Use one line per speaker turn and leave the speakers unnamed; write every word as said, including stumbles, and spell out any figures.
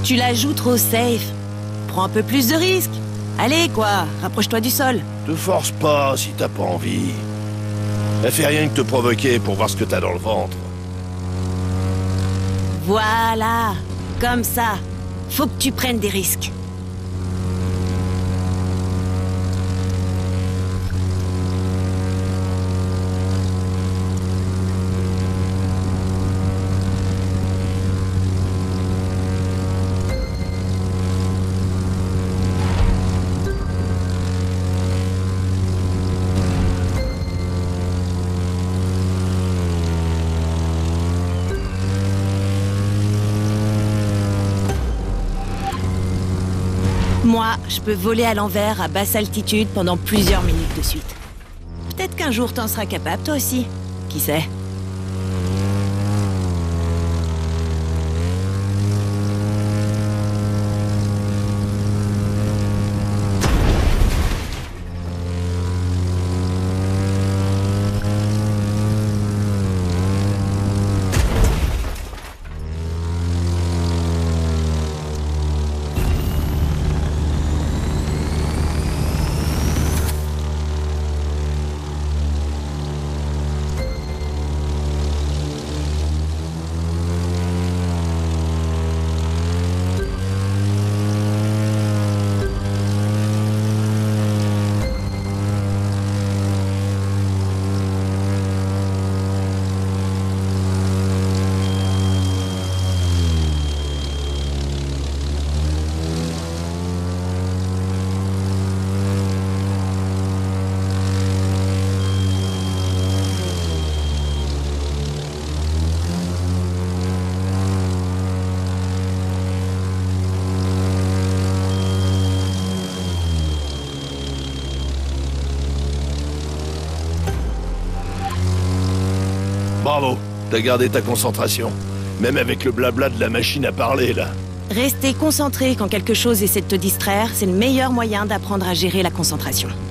Tu la joues trop safe. Prends un peu plus de risques. Allez, quoi, rapproche-toi du sol.
Te force pas si t'as pas envie. Elle fait rien que te provoquer pour voir ce que t'as dans le ventre.
Voilà, comme ça. Faut que tu prennes des risques. Moi, je peux voler à l'envers à basse altitude pendant plusieurs minutes de suite. Peut-être qu'un jour t'en seras capable, toi aussi. Qui sait?
Bravo, t'as gardé ta concentration. Même avec le blabla de la machine à parler, là.
Rester concentré quand quelque chose essaie de te distraire, c'est le meilleur moyen d'apprendre à gérer la concentration.